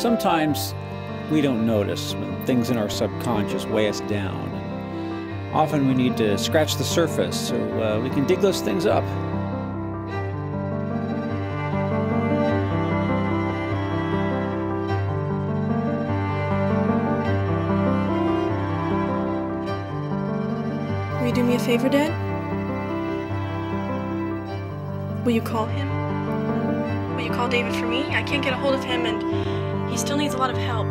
Sometimes we don't notice when things in our subconscious weigh us down. Often we need to scratch the surface so we can dig those things up. Will you do me a favor, Dad? Will you call him? Will you call David for me? I can't get a hold of him and he still needs a lot of help.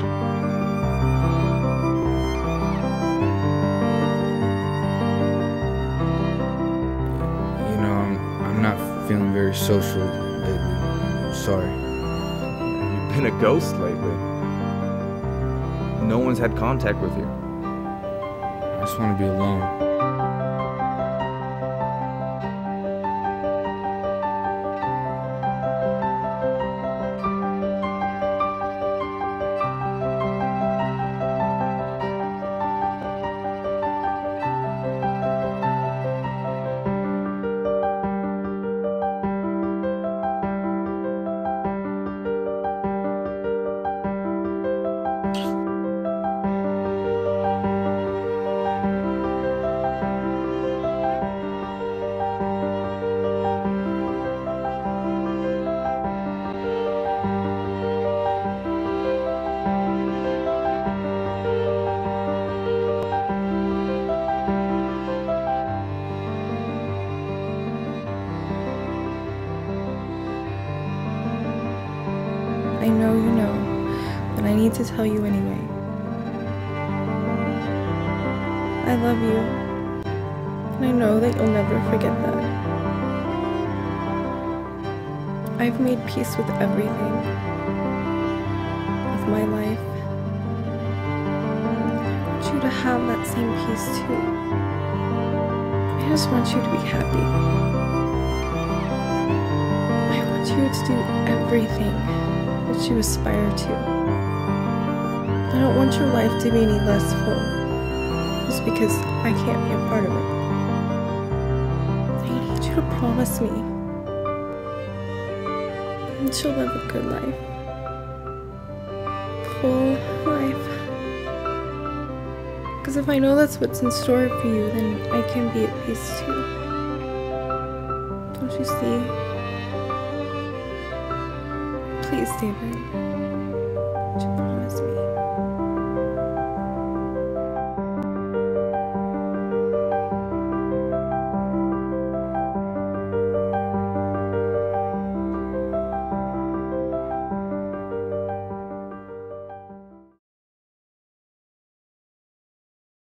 You know, I'm not feeling very social lately. I'm sorry. You've been a ghost lately. No one's had contact with you. I just want to be alone. I know you know, but I need to tell you anyway. I love you, and I know that you'll never forget that. I've made peace with everything, with my life. I want you to have that same peace too. I just want you to be happy. I want you to do everything that you aspire to. I don't want your life to be any less full, just because I can't be a part of it. I need you to promise me that you'll live a good life. Full life. Because if I know that's what's in store for you, then I can be at peace too. Don't you see? Please, David.